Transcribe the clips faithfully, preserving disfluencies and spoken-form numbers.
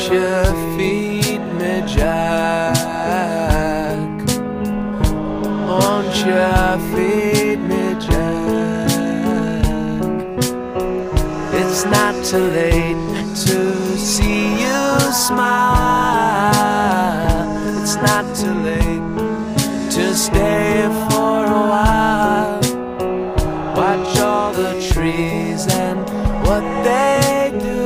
you feed me, Jack? Won't you feed me, Jack? It's not too late to see you smile. It's not too late to stay for a while. Watch all the trees and what they do,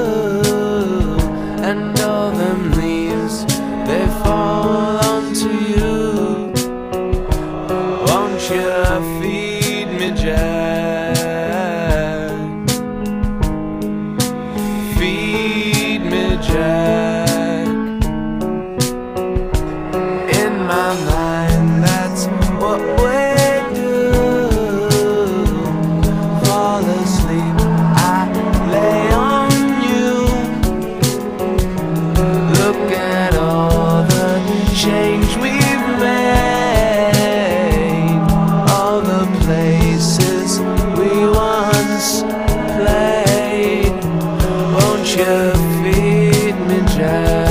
and all them leaves, they fall onto you. Won't you feed me, Jack? Feed me, Jack. In my mind, that's what we do. Fall asleep, I lay on you. Look at all the change we've made, all the places we once played. Won't you feed me, Jack?